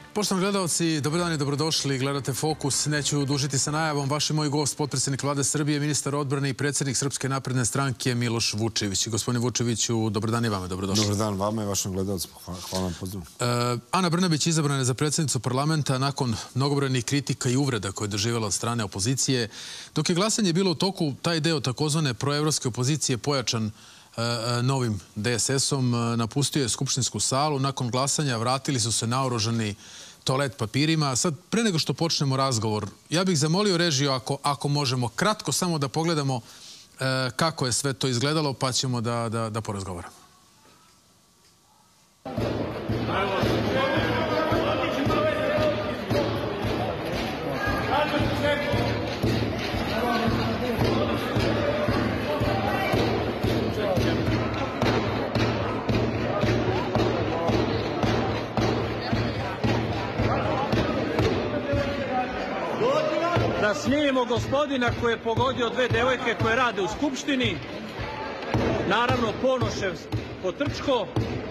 Poštovani gledalci, dobar dan i dobrodošli. Gledate Fokus. Neću dužiti sa najavom. Vaš i moj gost, potpredsjednik Vlade Srbije, ministar odbrane i predsjednik Srpske napredne stranke Miloš Vučević. Gospodine Vučeviću, dobar dan i vama, dobrodošli. Dobar dan vama i vašim gledalcima. Hvala vam, pozdrav. Ana Brnabić izabrana je za predsjednicu parlamenta nakon mnogobrojnih kritika i uvreda koje je doživjela od strane opozicije. Dok je glasanje bilo u toku, taj deo takozvane proevropske opozicije pojačan novim DSS-om napustio je skupštinsku salu. Nakon glasanja vratili su se naoružani toalet papirima. Sad, pre nego što počnemo razgovor, ja bih zamolio režiju ako možemo kratko samo da pogledamo kako je sve to izgledalo, pa ćemo da porazgovaramo. Da snimimo gospodina koji je pogodio dve devojke koje rade u Skupštini. Naravno, Ponošev potrčko.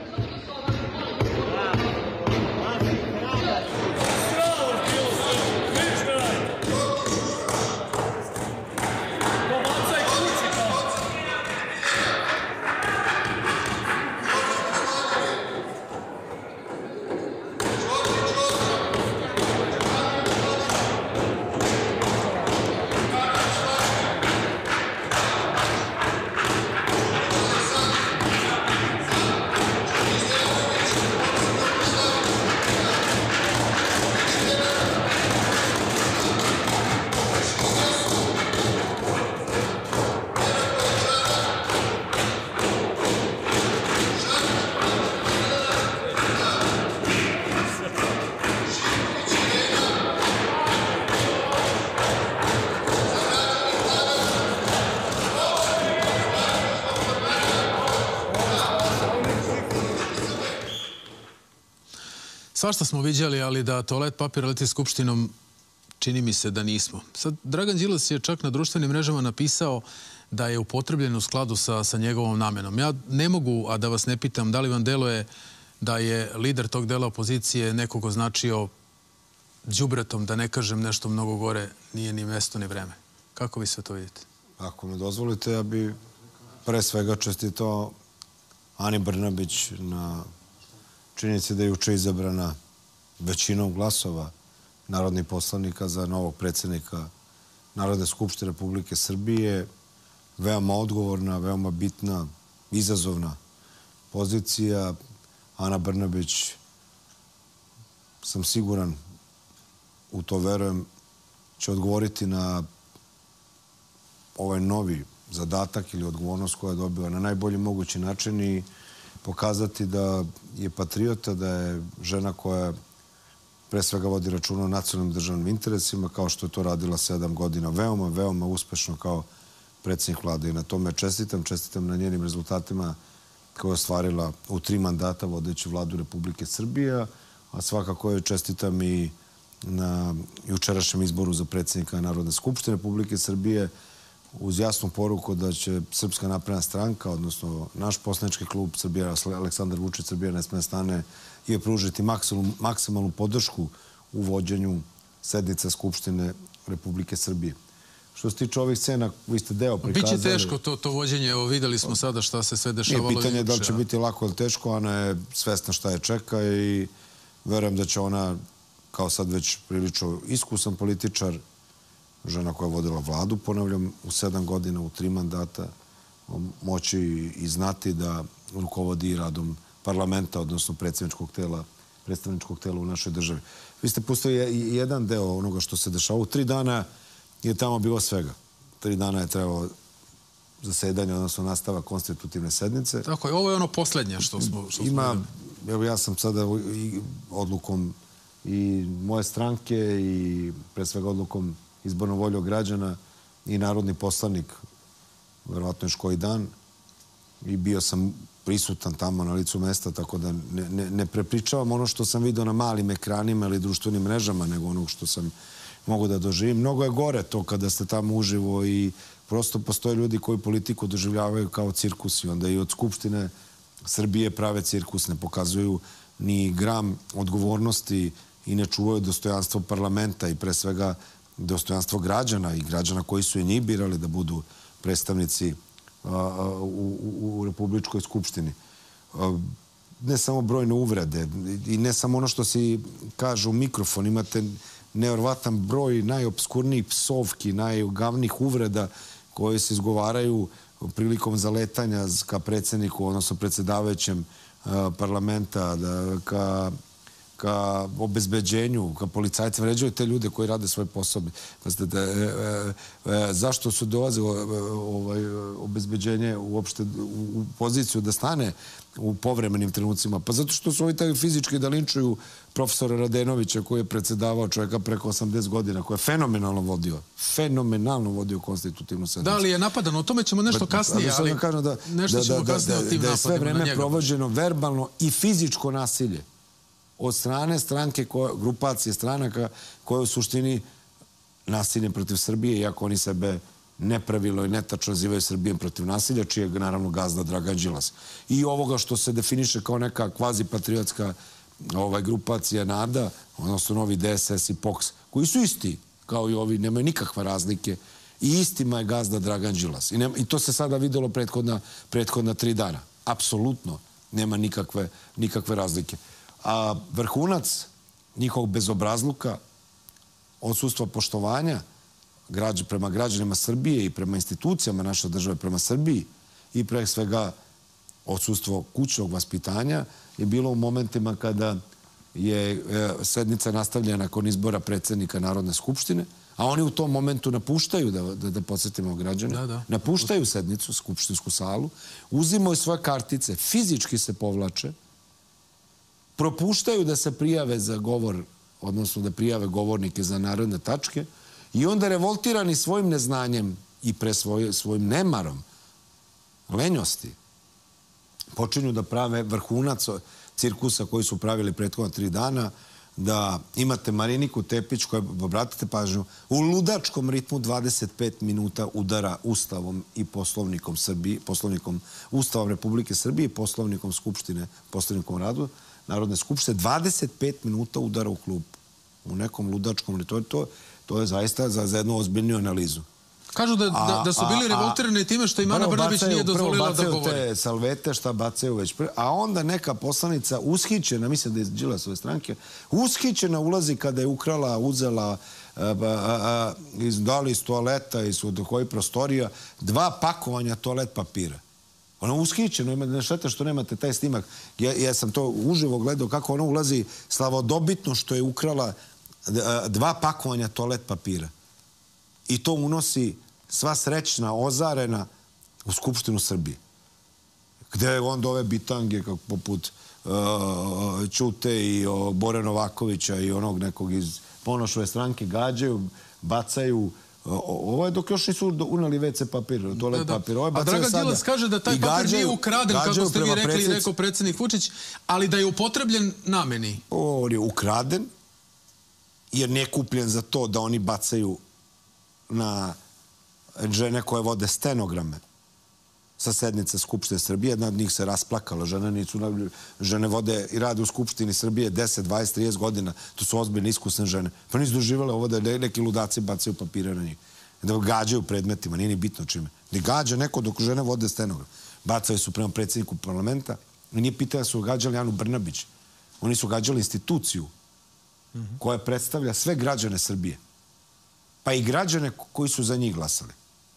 Svašta smo viđali, ali da toalet papir leti Skupštinom, čini mi se da nismo. Sad, Dragan Đilas je čak na društvenim mrežama napisao da je upotrebljen u skladu sa njegovom namenom. Ja ne mogu, a da vas ne pitam, da li vam deluje da je lider tog dela opozicije nekog označio đubretom, da ne kažem nešto mnogo gore, nije ni mesto ni vreme. Kako vi sve to vidite? Ako me dozvolite, ja bi pre svega čestitao Ani Brnabić na činjenici da je juče izabrana većinom glasova narodnih poslanika za novog predsjednika Narodne skupštine Republike Srbije. Veoma odgovorna, veoma bitna, izazovna pozicija. Ana Brnabić, sam siguran, u to verujem, će odgovoriti na ovaj novi zadatak ili odgovornost koja je dobila na najbolji mogući način i pokazati da je patriota, da je žena koja pre svega vodi računa o nacionalnim državnim interesima, kao što je to radila 7 godina veoma, veoma uspešno kao predsjednik Vlade. I na tome čestitam na njenim rezultatima koje je ostvarila u 3 mandata vodeći Vladu Republike Srbije, a svakako je čestitam i na jučerašnjem izboru za predsjednika Narodne skupštine Republike Srbije, uz jasnu poruku da će Srpska napredna stranka, odnosno naš poslanički klub Srbija, Aleksandar Vučić, Srbija ne sme stane, je pružiti maksimalnu podršku u vođenju sednice Skupštine Republike Srbije. Što se tiče ovih scena, vi ste deo prikazali... Biće teško to vođenje, evo videli smo sada šta se sve dešavalo. Nije pitanje da li će biti lako ili teško, Ana je svesna šta je čeka i verujem da će ona, kao sad već prilično iskusan političar, žena koja je vodila vladu, ponavljam, u 7 godina, u 3 mandata, moći i znati da rukovodi radom parlamenta, odnosno predstavničkog tela u našoj državi. Vi ste pustili jedan deo onoga što se dešava. U 3 dana je tamo bilo svega. 3 dana je trebalo zasedanje, odnosno nastava konstitutivne sednice. Tako je, ovo je ono posljednje što smo... Evo ja sam sada odlukom i moje stranke i pre svega odlukom izbornom voljom građana i narodni poslanik, verovatno još koji dan, i bio sam prisutan tamo na licu mesta, tako da ne prepričavam ono što sam vidio na malim ekranima ili društvenim mrežama, nego ono što sam mogu da doživim. Mnogo je gore to kada ste tamo uživo i prosto postoje ljudi koji politiku doživljavaju kao cirkus i onda i od Skupštine Srbije prave cirkus, ne pokazuju ni gram odgovornosti i ne čuvaju dostojanstvo parlamenta i pre svega dostojanstvo građana i građana koji su i njih birali da budu predstavnici u Republičkoj skupštini. Ne samo brojne uvrede i ne samo ono što se kaže u mikrofon. Imate nevjerovatan broj najopskurnijih psovki, najogavnijih uvreda koje se izgovaraju prilikom zaletanja ka predsjedniku, odnosno predsjedavajućem parlamenta, ka obezbeđenju, ka policajcima. Vređaju te ljude koji rade svoj posao. Zašto su dolaze obezbeđenje uopšte u poziciju da stane u povremenim trenucima? Pa zato što su ovi taj fizički da linčuju profesora Radenovića koji je predsjedavao, čovjeka preko 80 godina, koji je fenomenalno vodio konstitutivnu sednicu. Da li je napadano? O tome ćemo nešto kasnije, ali nešto ćemo kasnije o tim napadima. Da je sve vreme provođeno verbalno i fizičko nasilje od strane stranke, grupacije stranaka koje u suštini nasilje protiv Srbije, iako oni sebe nepravilno i netačno nazivaju Srbijem protiv nasilja, čiji je naravno gazda Dragan Đilas. I ovoga što se definiše kao neka kvazi-patriotska grupacija NADA, odnosno novi DSS i POKS, koji su isti kao i ovi, nemaju nikakve razlike i istima je gazda Dragan Đilas. I to se sada videlo prethodna 3 dana. Apsolutno nema nikakve razlike. A vrhunac njihovog bezobrazluka, odsustva poštovanja prema građanima Srbije i prema institucijama naše države prema Srbiji i pre svega odsustvo kućnog vaspitanja je bilo u momentima kada je sednica nastavljena nakon izbora predsjednika Narodne skupštine, a oni u tom momentu napuštaju, da podsjetimo građane, napuštaju sednicu, skupštinsku salu, uzimaju svoje kartice, fizički se povlače, propuštaju da se prijave za govor, odnosno da prijave govornike za narodne tačke i onda revoltirani svojim neznanjem i pre svojim nemarom, lenjosti, počinju da prave vrhunac cirkusa koji su pravili prethodna 3 dana, da imate Mariniku Tepić koja, obratite pažnju, u ludačkom ritmu 25 minuta udara Ustavom i Poslovnikom Srbije, Ustavom Republike Srbije i Poslovnikom Skupštine, Poslovnikom radu Narodne skupštine, 25 minuta udara u klubu. U nekom ludačkom ritmu. To je zaista za jednu ozbiljniju analizu. Kažu da su bili revoltirani time što im Ana Brnabić nije dozvolila da govori. Bacaju te salvete, šta bacaju već pre. A onda neka poslanica ushićena, mislim da je iz Đilasove stranke, ushićena ulazi kada je ukrala, uzela da li iz toaleta, iz kojih prostorija, 2 pakovanja toalet papira. Ona ushićena, ne štete što nemate taj snimak. Ja sam to uživo gledao kako ona ulazi slavodobitno što je ukrala 2 pakovanja toalet papira. I to unosi sva srećna, ozarena u Skupštinu Srbije. Gde onda ove bitange poput Ćute i Bore Novakovića i onog nekog iz Ponošove stranke gađaju, bacaju. Ovo je dok još nisu unali WC papir, toalet papir. A Dragan Đilas kaže da taj papir nije ukraden, kako ste vi rekli, rekao predsjednik Vučić, ali da je upotrebljen nameni. On je ukraden, jer nije kupljen za to da oni bacaju na žene koje vode stenograme sa sednice Skupštine Srbije. Jedna od njih se rasplakala. Žene vode i rade u Skupštini Srbije 10, 20, 30 godina. To su ozbiljne, iskusne žene. Pa nisu doživjele ovo da neki ludaci bacaju papire na njih. Da gađaju predmetima, nije ni bitno čime. Da gađa neko dok žene vode stenogram. Bacaju su prema predsjedniku parlamenta i nije pitanje da su gađali Anu Brnabić. Oni su gađali instituciju koja predstavlja sve građane Srbije. Pa i građane koji su za njih glasali.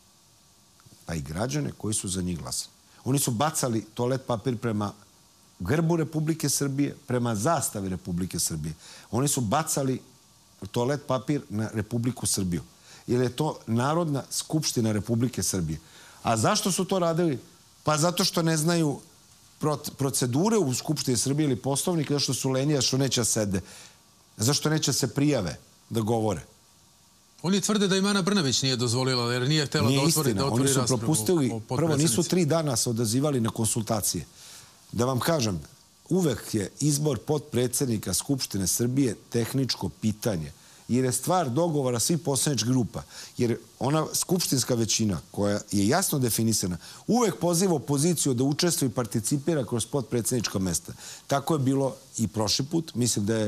Oni su bacali toalet papir prema grbu Republike Srbije, prema zastavi Republike Srbije. Oni su bacali toalet papir na Republiku Srbiju. Jer je to Narodna skupština Republike Srbije. A zašto su to radili? Pa zato što ne znaju procedure u Skupštini Srbije ili poslovnik, zato što su lenji, što neće sede. Zašto neće se prijave da govore? Oni tvrde da im Ana Brnabić nije dozvolila, jer nije htjela da otvori raspravu. Oni su propustili, prvo nisu 3 dana se odazivali na konsultacije. Da vam kažem, uvek je izbor potpredsjednika Skupštine Srbije tehničko pitanje, jer je stvar dogovora svih poslaničkih grupa. Jer ona skupštinska većina, koja je jasno definisana, uvek poziva opoziciju da učestvuje i participira kroz potpredsjednička mesta. Tako je bilo i prošli put. Mislim da je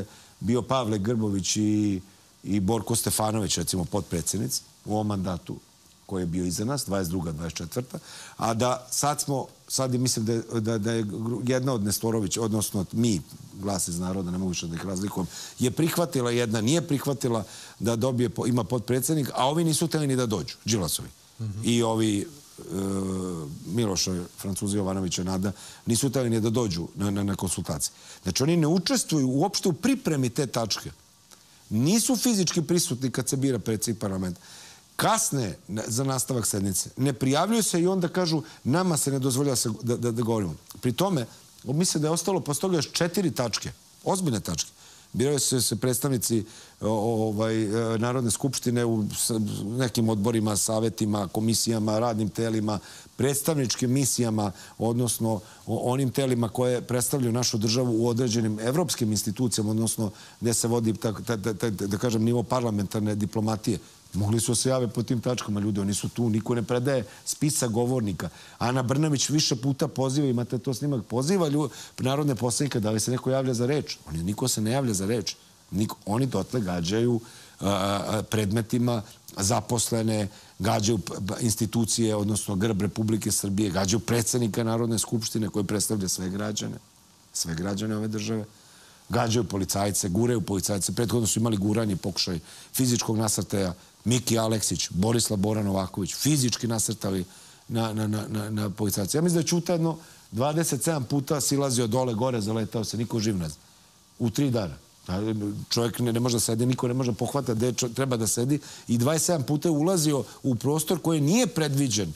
bio Pavle Grbović i Borko Stefanović, recimo potpredsjednici u ovom mandatu koji je bio iza nas, 22. 24. A da sad mislim da je jedna od Nestorovića, odnosno mi, Glas iz naroda, ne mogu više da ih razlikujem, je prihvatila, jedna nije prihvatila da ima potpredsjednik, a ovi nisu hteli ni da dođu, Đilasovi. I ovi Miloša, Francuzi Jovanovića, Nada, nisu hteli ni da dođu na konsultacije. Znači, oni ne učestvuju uopšte u pripremi te tačke. Nisu fizički prisutni kad se bira predsjednik parlamenta. Kasne za nastavak sednice. Ne prijavljuju se i onda kažu nama se ne dozvoljava da govorimo. Pri tome, mislim da je ostalo posle toga još 4 tačke. Ozbiljne tačke. Biraju se predstavnici Narodne skupštine u nekim odborima, savetima, komisijama, radnim telima, predstavničkim misijama, odnosno onim telima koje predstavljaju našu državu u određenim evropskim institucijama, odnosno gde se vodi, da kažem, nivo parlamentarne diplomatije. Mogli su se jave po tim tačkama, ljudi, oni su tu, niko ne predaje spisak govornika. Ana Brnabić više puta poziva, imate to snimak, poziva narodne poslanike da li se neko javlja za reč. Niko se ne javlja za reč. Oni dotle gađaju predmetima zaposlene, gađaju institucije, odnosno grb Republike Srbije, gađaju predsjednika Narodne skupštine koji predstavlja sve građane ove države. Gađaju policajce, guraju policajce. Prethodno su imali guranje, pokušaj fizičkog nasrtaja. Miki Aleksić, Borislav Bora Novaković, fizički nasrtali na policajce. Ja mislim da je Ćuta 27 puta silazio dole, gore, zaletao se, niko živ ne zna. U 3 dana. Čovjek ne može da sedi, niko ne može pohvatati gde treba da sedi i 27 puta je ulazio u prostor koji nije predviđen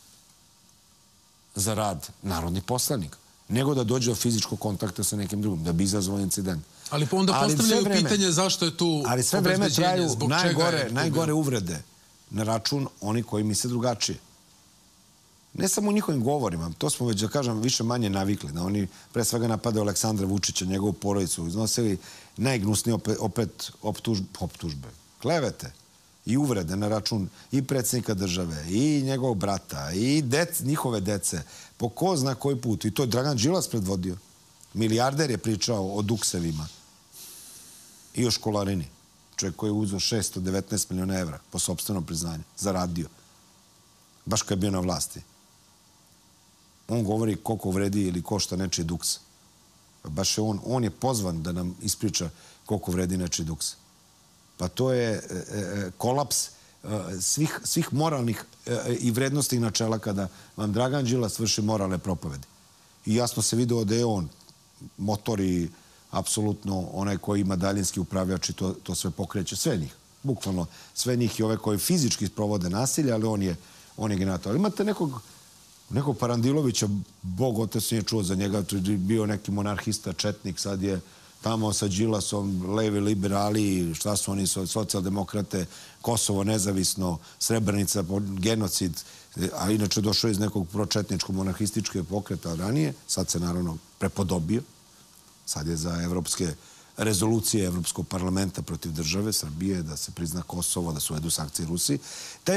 za rad narodnih poslanika, nego da dođe do fizičkog kontakta sa nekim drugim, da bi izazvao incident. Ali onda postavljaju pitanje zašto je tu obezbeđenje, ali sve vreme traju najgore uvrede na račun oni koji misle drugačije. Ne samo u njihovim govorima, to smo već, da kažem, više manje navikli, da oni pre svega napadaju Aleksandra Vučića, njegovu porodicu, iznosili najgnusnije opet optužbe, klevete i uvrede na račun i predsjednika države, i njegovog brata, i njihove dece, po ko zna koji put. I to je Dragan Đilas predvodio. Milijarder je pričao o duksevima i o školarini. Čovjek koji je uzeo 619 miliona evra po sopstvenom priznanju, zaradio. Baš kad je bio na vlasti. On govori koliko vredi ili košta nečiji duks. Baš je on je pozvan da nam ispriča koliko vredi nečiji duks. Pa to je kolaps svih moralnih i vrednostnih načela kada vam Dragan Đilas vrši moralne propovedi. I jasno se vidio da je on motor i apsolutno onaj koji ima daljinski upravljač i to sve pokreće. Sve njih. Bukvalno sve njih i ove koji fizički sprovode nasilje, ali on je generator. Ali imate nekog Parandilovića, Bog otac nije čuo za njega, bio neki monarhista, četnik, sad je tamo sa Đilasom, levi liberali, šta su oni, socijaldemokrate, Kosovo nezavisno, Srebrenica, genocid, a inače došao iz nekog pročetničko-monarhističkog pokreta ranije, sad se naravno prepodobio, sad je za evropske rezolucije Evropskog parlamenta protiv države Srbije, da se prizna Kosovo, da se uvedu sankcije Rusiji. Taj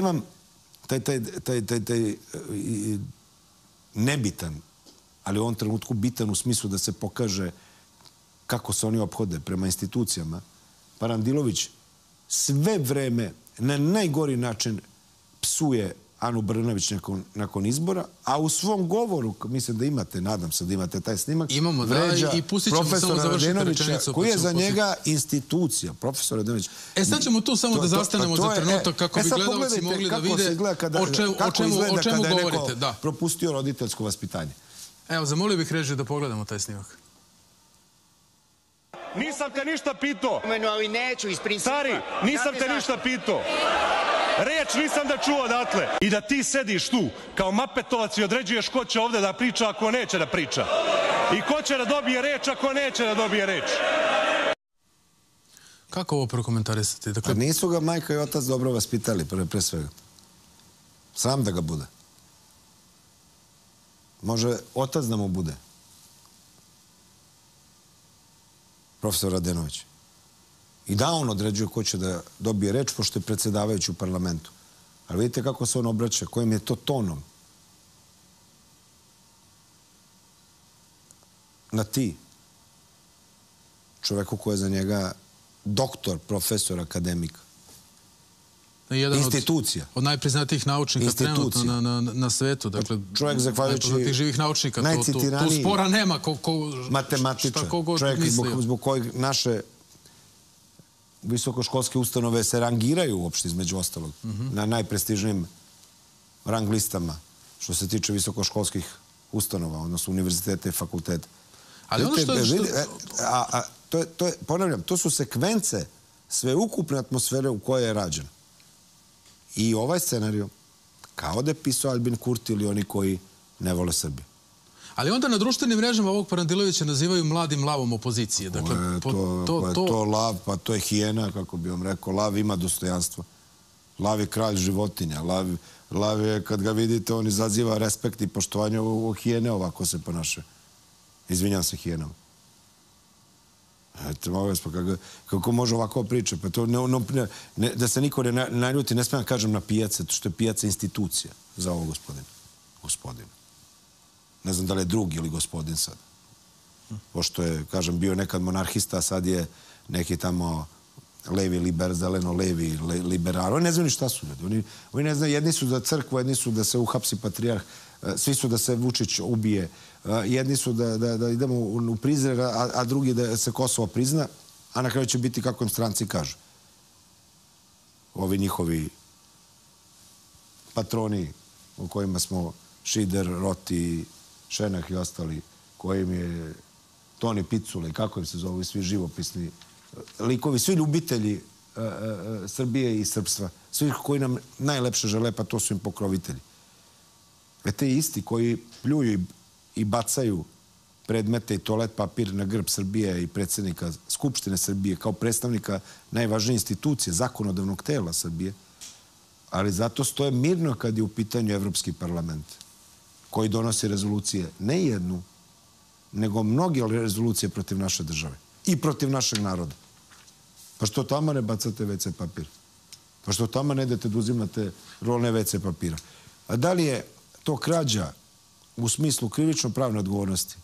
nebitan, ali u ovom trenutku bitan u smislu da se pokaže kako se oni ophode prema institucijama, Parandilović sve vreme na najgori način psuje Anu Brnabić nakon izbora, a u svom govoru, mislim da imate, nadam se da imate taj snimak, vređa profesora Radenovića, koji je za njega institucija. Profesor Radenović. Sad ćemo tu samo da zastanemo za trenutak kako bi gledalci mogli da vide o čemu govorite. Neko propustio roditeljsko vaspitanje. Evo, zamolio bih režiju da pogledamo taj snimak. Nisam te ništa pitao. Ali neću iz principa. Stari, nisam te ništa pitao. Reč nisam da čuo odatle. I da ti sediš tu kao Mapetovac i određuješ ko će ovde da priča ako neće da priča. I ko će da dobije reč ako neće da dobije reč. Kako ovo prokomentarisati? Pa nisu ga majka i otac dobro vaspitali, pre svega. Sram da ga bude. Može otac da mu bude. Profesor Radenović. I da on određuje ko će da dobije reč, pošto je predsjedavajući u parlamentu. Ali vidite kako se on obraća, kojim je to tonom. Na ti. čoveku koji je za njega doktor, profesor, akademik. Institucija. Od najpriznatijih naučnika trenutno na svetu. Dakle, čovjek zahvaljujući najpoznatijih živih naučnika. Tu spora nema. Matematičar. Čovjek zbog kojeg naše visokoškolske ustanove se rangiraju uopšte između ostalog na najprestižnijim rang listama što se tiče visokoškolskih ustanova, odnosno univerziteta i fakulteta. Ali ono što je... Ponavljam, to su sekvence sveukupne atmosfere u kojoj je rađen. I ovaj scenarij, kao da je pisao Albin Kurti ili oni koji ne vole Srbiju. Ali onda na društvenim mrežama ovog Parandilovića nazivaju mladim lavom opozicije. To lav, pa to je hijena, kako bi vam rekao. Lav ima dostojanstva. Lav je kralj životinja. Lav je, kad ga vidite, on izaziva respekt i poštovanje. Ovo hijene ovako se ponaša. Izvinjam se hijenama. Eto, mogu vas, pa kako može ovako priča? Pa to, da se niko ne naljuti, ne smijem da kažem na pijace, što je pijaca institucija za ovo gospodina. Ne znam da li je drugi ili gospodin sad. Pošto je, kažem, bio nekad monarhista, a sad je neki tamo levi, zeleno-levi liberal. Oni ne znaju ni šta su ljudi. Oni ne znaju, jedni su za crkvu, jedni su da se uhapsi patrijarh, svi su da se Vučić ubije, jedni su da idemo u prizor, a drugi da se Kosovo prizna, a na kraju će biti kako im stranci kažu. Ovi njihovi patroni u kojima smo Šider, Roti, Šenak i ostali, kojim je Toni Picula i kako im se zovu, svi živopisni likovi, svi ljubitelji Srbije i srpstva, svi koji nam najlepše žele, pa to su im pokrovitelji. Te isti koji pljuju i bacaju predmete i toalet papir na grb Srbije i predsjednika Skupštine Srbije kao predstavnika najvažnije institucije, zakonodavnog tela Srbije, ali zato stoje mirno kad je u pitanju Evropski parlament, koji donosi rezolucije, ne jednu, nego mnoge rezolucije protiv naše države i protiv našeg naroda. Pa što tamo ne bacate WC papir? Pa što tamo ne idete da uzimate rolne WC papira? A da li je to krađa u smislu krivično-pravne odgovornosti?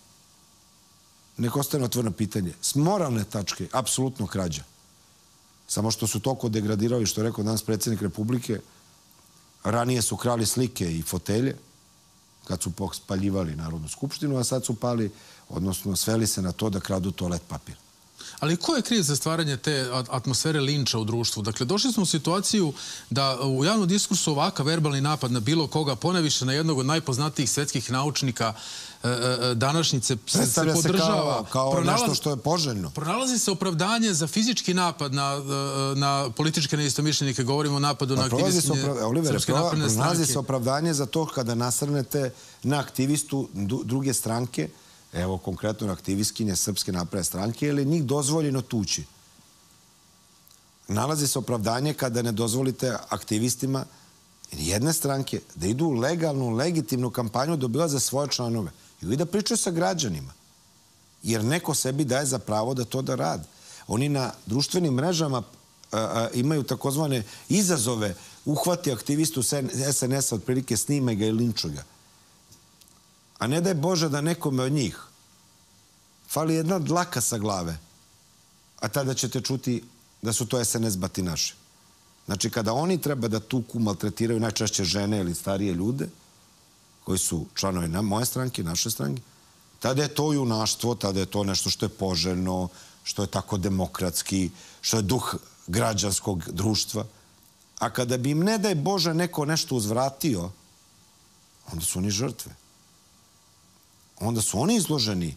Nek ostane otvoreno pitanje. S moralne tačke, apsolutno krađa. Samo što su toliko degradirali, što je rekao danas predsjednik Republike, ranije su krali slike i fotelje, kad su spaljivali Narodnu skupštinu, a sad su pali, odnosno sveli se na to da kradu toalet papir. Ali ko je kriv za stvaranje te atmosfere linča u društvu? Dakle, došli smo u situaciju da u javnom diskursu ovakav verbalni napad na bilo koga, poneviše na jednog od najpoznatijih svetskih naučnika današnjice, se podržava. Kao nešto što je poželjno. Pronalazi se opravdanje za fizički napad na političke neistomišljenike. Govorimo o napadu na aktivistkinje Srpske napredne stranke. Pronalazi se opravdanje za to kada nasrnete na aktivistu druge stranke, evo konkretno na aktivistkinje Srpske napredne stranke, ili njih dozvoljeno tući. Nalazi se opravdanje kada ne dozvolite aktivistima jedne stranke da idu u legalnu, legitimnu kampanju da obilaze svoje članove i da pričaju sa građanima. Jer neko sebi daje za pravo da to da radi. Oni na društvenim mrežama imaju takozvane izazove, uhvati aktivistu SNS-a, otprilike snime ga i linčuje ga. A ne daj Bože da nekome od njih fali jedna dlaka sa glave, a tada ćete čuti da su to SNS batinaši. Znači, kada oni treba da tuku, maltretiraju najčešće žene ili starije ljude, koji su članovi moje stranke, naše stranke, tada je to junaštvo, tada je to nešto što je poželjno, što je tako demokratski, što je duh građanskog društva. A kada bi im, ne daj Bože, neko nešto uzvratio, onda su oni žrtve. Onda su oni izloženi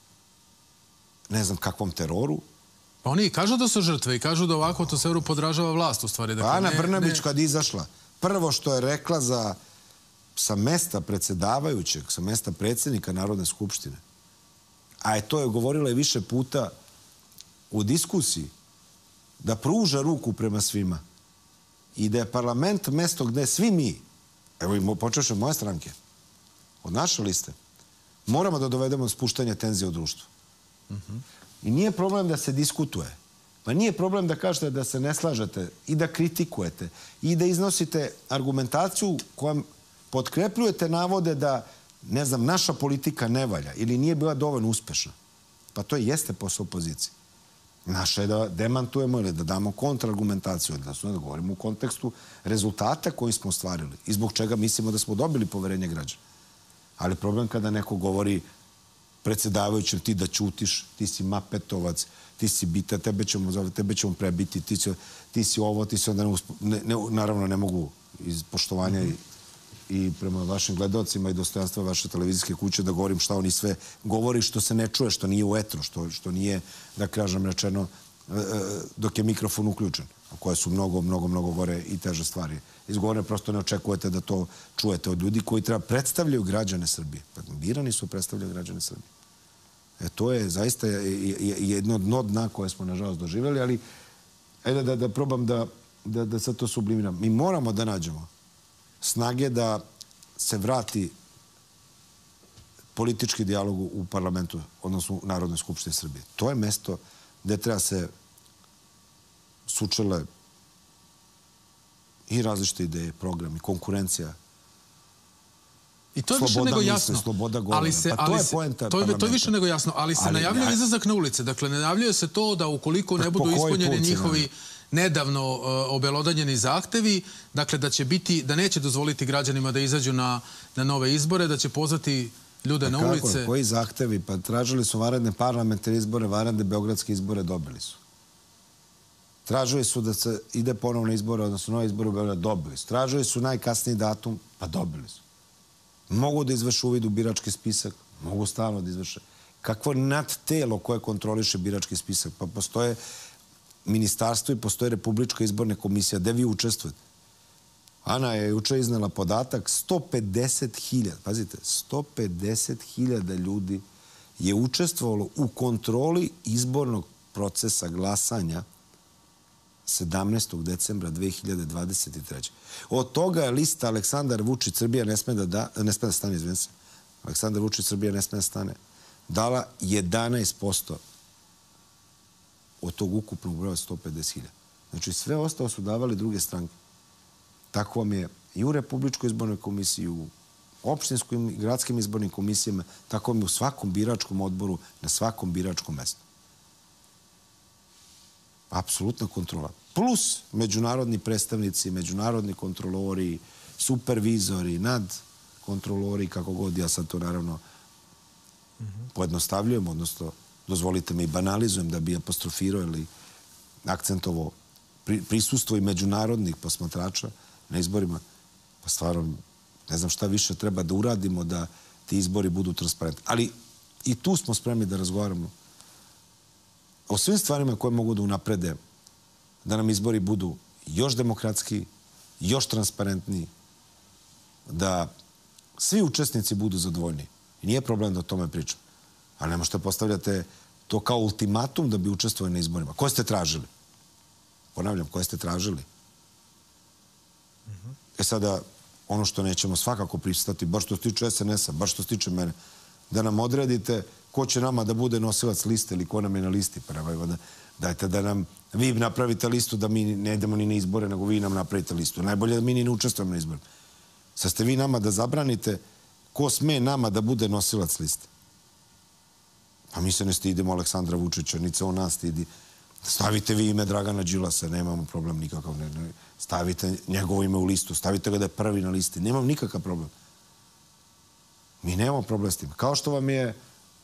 ne znam kakvom teroru. Pa oni kažu da su žrtve i kažu da ovako to se podražava vlast u stvari. Pa Ana Brnabić kad izašla, prvo što je rekla sa mesta predsjedavajućeg, sa mesta predsjednika Narodne skupštine, a to je govorila i više puta u diskusiji, da pruža ruku prema svima i da je parlament mesto gde svi mi, evo počeš od moje stranke, od naše liste, moramo da dovedemo spuštanje tenzije u društvu. I nije problem da se diskutuje. Pa nije problem da kažete da se ne slažete i da kritikujete i da iznosite argumentaciju kojom potkrepljujete navode da, ne znam, naša politika ne valja ili nije bila dovoljno uspešna. Pa to jeste posao opozicije. Naše je da demantujemo ili da damo kontraargumentaciju, odnosno da govorimo u kontekstu rezultata koji smo ostvarili i zbog čega mislimo da smo dobili poverenje građana. Ali problem kada neko govori predsjedavajućem ti da ćutiš, ti si mapetovac, ti si bita, tebe ćemo prebiti, ti si ovo, ti si onda... Naravno, ne mogu iz poštovanja i prema vašim gledalcima i dostojanstva vaše televizijske kuće da govorim šta oni sve govori, što se ne čuje, što nije u etru, što nije, da kažem rečeno, dok je mikrofon uključen, koje su mnogo gore i teže stvari. Izgovorene prosto ne očekujete da to čujete od ljudi koji treba predstavljaju građane Srbije. Birani su predstavljaju građane Srbije. To je zaista jedno dno dna koje smo, nažalost, doživjeli, ali ajde da probam da sad to sublimiram. Mi moramo da nađemo snage da se vrati politički dijalog u parlamentu, odnosno u Narodnoj skupštini Srbije. To je mesto gde treba se sučele i različite ideje, programi, konkurencija. I to je više nego jasno. Sloboda govora. Pa to je poenta parlamenta. To je više nego jasno, ali se najavljuje izlazak na ulice. Dakle, najavljuje se to da ukoliko ne budu ispunjeni njihovi nedavno obelodanjeni zahtevi, dakle da neće dozvoliti građanima da izađu na nove izbore, da će pozvati ljude na ulice. Kako? Koji zahtevi? Pa tražili su vanredne parlamentarne izbore, vanredne beogradske izbore, dobili su. Tražili su da se ide ponovno izbore, odnosno nove izbore u Beogradu, dobili su. Tražili su najkasniji datum, pa dobili su. Mogu da izvrše uvid u birački spisak, mogu stalno da izvrše. Kakvo nadtelo koje kontroliše birački spisak? Pa postoje ministarstvo i postoje Republička izborna komisija. Gde vi učestvujete? Ana je juče iznela podatak 150.000, pazite, 150.000 ljudi je učestvovalo u kontroli izbornog procesa glasanja 17. decembra 2023. Od toga je lista Aleksandar Vučić Srbija ne sme da stane, izvijem se. Aleksandar Vučić Srbija ne sme da stane. Dala 11% od tog ukupnog broja 150.000. Znači sve ostalo su davali druge stranke. Tako vam je i u Republičkoj izbornoj komisiji, u opštinskim i gradskim izbornim komisijama, tako vam je u svakom biračkom odboru, na svakom biračkom mestu. Apsolutna kontrola. Plus međunarodni predstavnici, međunarodni kontrolori, supervizori, nadkontrolori, kako god, ja sad to naravno pojednostavljujem, odnosno dozvolite mi i banalizujem da bi apostrofirao ili akcentovo prisustvo i međunarodnih posmatrača na izborima. Pa stvarno, ne znam šta više treba da uradimo da ti izbori budu transparentni. Ali i tu smo spremni da razgovaramo o svim stvarima koje mogu da unaprede da nam izbori budu još demokratski, još transparentniji, da svi učesnici budu zadovoljni. I nije problem da o tome pričam. Ali ne možete postavljate to kao ultimatum da bi učestvovali na izborima. Koje ste tražili? Ponavljam, koje ste tražili? Sada, ono što nećemo svakako pristati, bar što se tiče SNS-a, bar što se tiče mene, da nam odredite ko će nama da bude nosilac liste ili ko nam je na listi. Dajte da nam vi napravite listu, da mi ne idemo ni na izbore, nego vi nam napravite listu. Najbolje da mi ni ne učestvujemo na izborima. Sad ste vi nama da zabranite ko sme nama da bude nosilac liste. Pa mi se ne stidimo Aleksandra Vučića, niti se on nas stidi. Stavite vi ime Dragana Đilasa, nemamo problem nikakav. Stavite njegovo ime u listu, stavite ga da je prvi na listi. Nemam nikakav problem. Mi nemamo problem s tim. Kao što vam je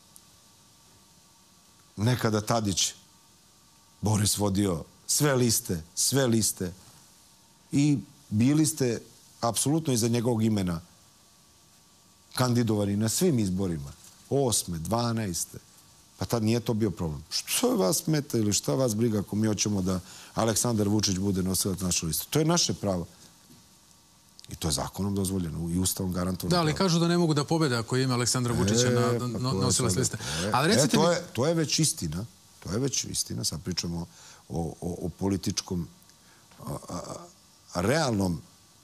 nekada Tadić, Boris, vodio sve liste i bili ste apsolutno iza njegovog imena kandidovani na svim izborima. 8. 12. Pa tad nije to bio problem. Što vas smeta ili šta vas briga ako mi hoćemo da Aleksandar Vučić bude nosilac naše liste? To je naše pravo. I to je zakonom dozvoljeno i ustavom garantovano. Da, ali kažu da ne mogu da pobede ako ima Aleksandra Vučića nosilac liste. To je već istina. To je već istina. Sad pričamo o političkom realnom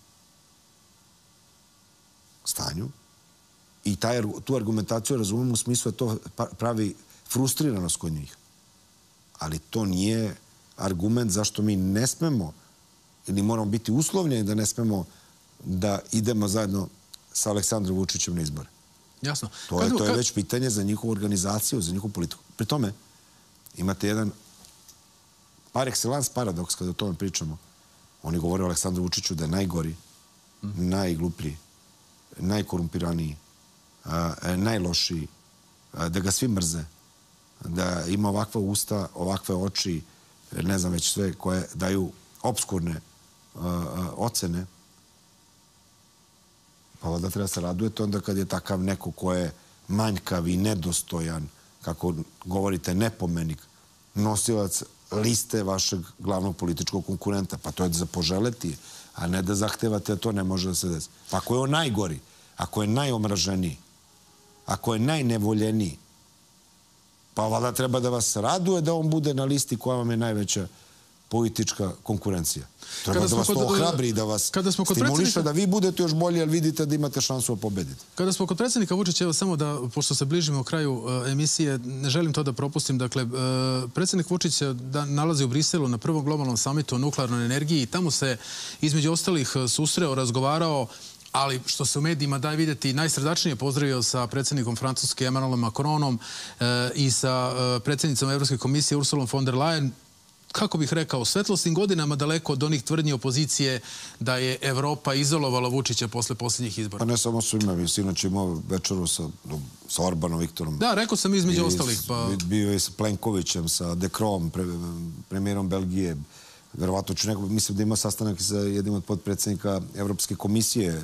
stanju i tu argumentaciju razumemo u smislu da to pravi frustriranost kod njih. Ali to nije argument zašto mi ne smemo ili moramo biti uslovljeni da ne smemo da idemo zajedno sa Aleksandrom Vučićem na izbore. Jasno. To je već pitanje za njihovu organizaciju, za njihovu politiku. Pri tome imate jedan par excellence paradoks kada o tome pričamo. Oni govore o Aleksandru Vučiću da je najgori, najgluplji, najkorumpiraniji, najlošiji, da ga svi mrze, da ima ovakva usta, ovakve oči, ne znam već sve, koje daju obskurne ocene. Pa valjda treba se radujete onda kad je takav neko ko je manjkav i nedostojan, kako govorite, nepomenik, nosilac liste vašeg glavnog političkog konkurenta. Pa to je za poželeti, a ne da zahtevate, a to ne može da se desi. Pa ako je on najgori, ako je najomraženiji, ako je najnevoljeniji, pa valjda treba da vas raduje da on bude na listi koja vam je najveća politička konkurencija. Treba da vas to ohrabri i da vas stimuliše da vi budete još bolji, jer vidite da imate šansu da pobedite. Kada smo kod predsjednika Vučića, evo samo da, pošto se bližimo kraju emisije, ne želim to da propustim. Dakle, predsjednik Vučić se nalazi u Briselu na prvom globalnom samitu o nuklearnoj energiji i tamo se između ostalih susreo, razgovarao, ali što se u medijima daje vidjeti, najsrdačnije pozdravio sa predsjednikom Francuske Emmanuelom Macronom i sa predsjednicom Evropske komisije Ursulom von der Leyen. Kako bih rekao, svetlosnim godinama daleko od onih tvrdnji opozicije da je Evropa izolovala Vučića posle posljednjih izbora. Pa ne samo su ime, sinoć imao večeru sa Orbanom, Viktorom. Da, rekao sam između ostalih. Bio je sa Plenkovićem, sa De Croo, premijerom Belgije. Verovatno ću neko, mislim da ima sastanak sa jednim od podpredsjednika Evropske komisije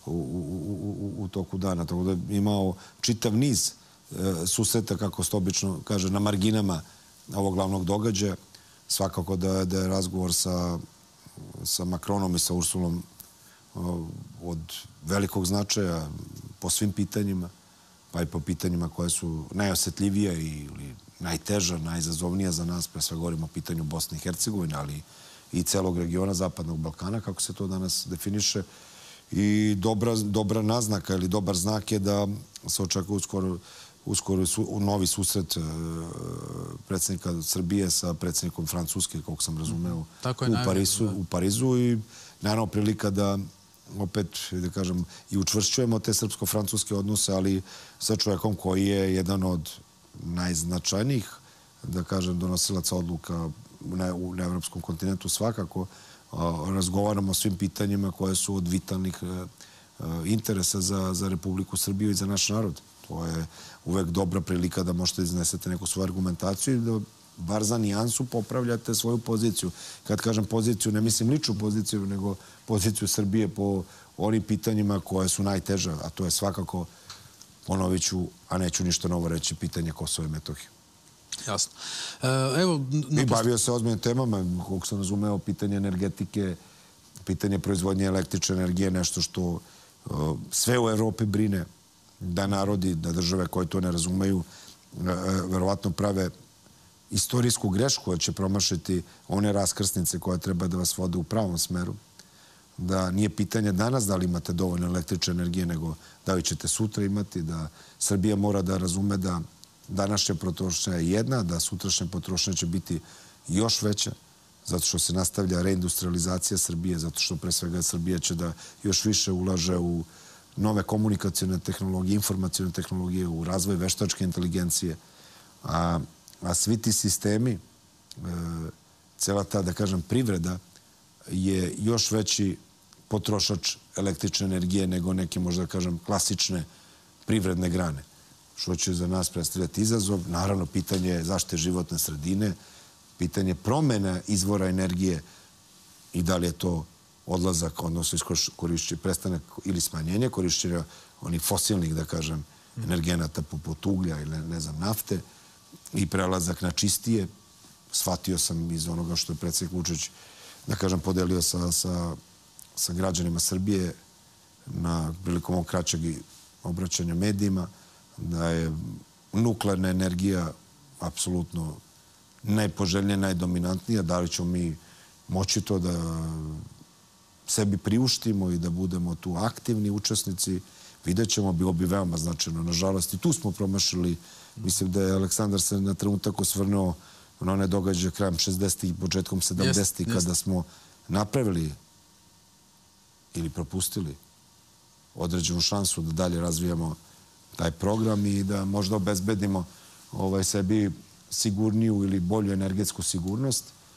u toku dana. Tako da je imao čitav niz susreta, kako se obično kaže, na marginama ovog glavnog događaja. Svakako da je razgovor sa Macronom i sa Ursulom od velikog značaja po svim pitanjima, pa i po pitanjima koje su najosjetljivija ili najteža, najizazovnija za nas. Pre sve govorimo o pitanju Bosne i Hercegovine, ali i celog regiona Zapadnog Balkana, kako se to danas definiše. I dobra naznaka ili dobar znak je da se očekuje uskoro novi susret predsjednika Srbije sa predsjednikom Francuske, kako sam razumeo, u Parizu. I naravno prilika da opet, da kažem, i učvršćujemo te srpsko-francuske odnose, ali sa čovjekom koji je jedan od najznačajnijih, da kažem, donosilaca odluka na evropskom kontinentu. Svakako razgovaramo o svim pitanjima koje su od vitalnih interesa za Republiku Srbiju i za naš narod. To je uvek dobra prilika da možete iznesete neku svoju argumentaciju i da bar za nijansu popravljate svoju poziciju. Kad kažem poziciju, ne mislim ličnu poziciju, nego poziciju Srbije po onim pitanjima koje su najteža, a to je svakako, ponovit ću, a neću ništa novo reći, pitanje Kosova i Metohije. Jasno. I bavio se ozbiljnim temama, koliko sam razumeo, pitanje energetike, pitanje proizvodnje električne energije, nešto što sve u Evropi brine, da narodi, da države koje to ne razumeju, verovatno prave istorijsku grešku, jer će promašiti one raskrsnice koje treba da vas vode u pravom smeru. Da nije pitanje danas da li imate dovoljno električne energije, nego da li ćete sutra imati, da Srbija mora da razume da današnja potrošnja je jedna, da sutrašnja potrošnja će biti još veća, zato što se nastavlja reindustrializacija Srbije, zato što pre svega Srbija će da još više ulaže u nove komunikacijone tehnologije, informacijone tehnologije, u razvoj veštačke inteligencije. A svi ti sistemi, cela ta, da kažem, privreda je još veći potrošač električne energije nego neke, možda da kažem, klasične privredne grane. Što će za nas predstavljati izazov. Naravno, pitanje zaštite životne sredine, pitanje promjena izvora energije i da li je to odlazak, odnosno korišćenje, prestanak ili smanjenje korišćenja onih fosilnih, da kažem, energenata poput uglja ili, ne znam, nafte i prelazak na čistije. Shvatio sam iz onoga što je predsjednik Vučić, da kažem, podelio sa građanima Srbije na prilikom ovog kraćeg obraćanja medijima, da je nuklearna energija apsolutno najpoželjnija, najdominantnija. Da li ćemo mi moći to da sebi priuštimo i da budemo tu aktivni učesnici, vidjet ćemo, bilo bi veoma značajno. Nažalost, i tu smo promašili. Mislim da je Aleksandar se na trenutak osvrnuo na one događaje krajem 60-ih i početkom 70-ih, kada smo napravili ili propustili određenu šansu da dalje razvijamo taj program i da možda obezbedimo sebi sigurniju ili bolju energetsku sigurnost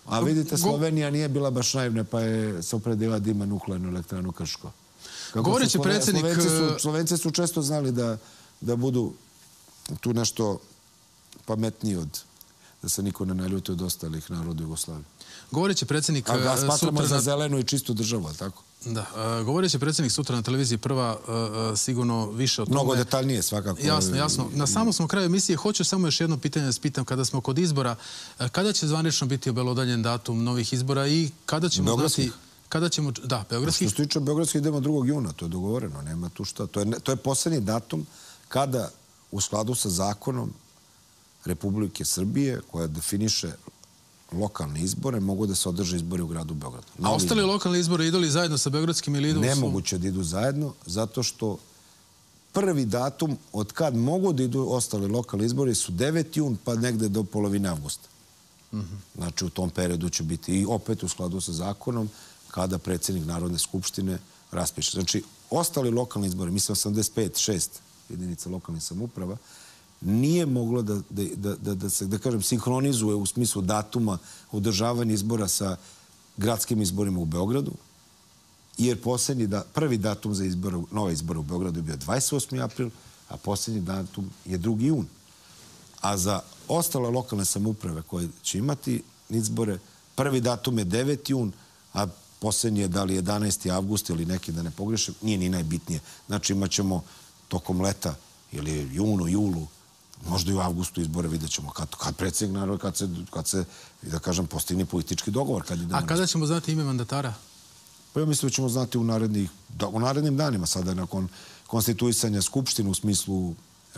A vidite, Slovenija nije bila baš naivna, pa je se opredila da ima nuklearnu elektranu Krško. Govoreći predsjednik... Slovenci su često znali da budu tu nešto pametniji da se niko ne naljuti od ostalih naroda Jugoslavije. Govoreći predsjednik... A ga smatramo za zelenu i čistu državu, ali tako? Da. Govoreći predsjednik sutra na televiziji Prva, sigurno više o tome... Mnogo detaljnije, svakako. Jasno, jasno. Na samom smo kraju emisije. Hoću samo još jedno pitanje da spitam. Kada smo kod izbora, kada će zvanično biti obelodaljen datum novih izbora i kada ćemo znati... Da, beogradskih. Što se tiče beogradskih, idemo 2. juna, to je dogovoreno, nema tu šta. To je posljednji datum kada u skladu sa zakonom Republike Srbije, koja definiše lokalne izbore, mogu da se održe izbori u gradu Beogradu. A ostali lokalni izbori idu li zajedno sa beogradskim ili idu... Nemoguće da idu zajedno, zato što prvi datum od kad mogu da idu ostali lokalni izbori su 9. jun, pa negde do polovine avgusta. Znači, u tom periodu će biti i opet u skladu sa zakonom kada predsjednik Narodne skupštine raspiše. Znači, ostali lokalni izbori, mislim 85-6 jedinica lokalnih samouprava, nije moglo da se, da kažem, sinhronizuje u smislu datuma održavanja izbora sa gradskim izborima u Beogradu, jer prvi datum za nove izbore u Beogradu je bio 28. april, a posljednji datum je 2. jun. A za ostale lokalne samouprave koje će imati izbore, prvi datum je 9. jun, a posljednji je da li 11. avgust ili neki, da ne pogrešim, nije ni najbitnije. Znači imat ćemo tokom leta ili junu, julu, možda i u avgustu izbore, vidjet ćemo kad predsjednik naroda, kad se, da kažem, postigne politički dogovor. A kada ćemo znati ime mandatara? Pa ja mislim da ćemo znati u narednim danima, sada nakon konstituisanja Skupštine u smislu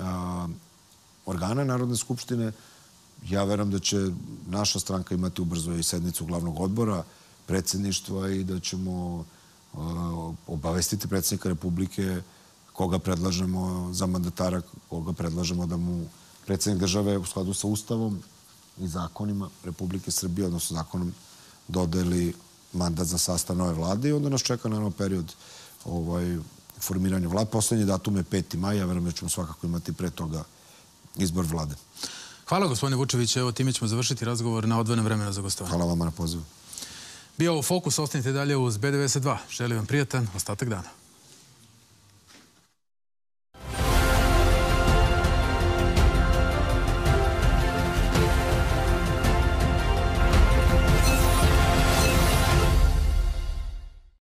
organa Narodne skupštine. Ja verujem da će naša stranka imati ubrzo i sednicu glavnog odbora, predsjedništva i da ćemo obavestiti predsjednika Republike koga predlažemo za mandatara, koga predlažemo da mu predsjednik države u skladu sa Ustavom i zakonima Republike Srbije, odnosno zakonom, dodeli mandat za sastav nove vlade i onda nas čeka naravno period formiranja vlade. Poslednji datum je 5. maj, ja verujem da ćemo svakako imati pre toga izbor vlade. Hvala, gospodine Vučević. Evo, time ćemo završiti razgovor na odvojenom vremena za gostovanje. Hvala vama na pozivu. Bio ovo Fokus, ostanite dalje uz B92. Želim vam prijatan ostatak dana.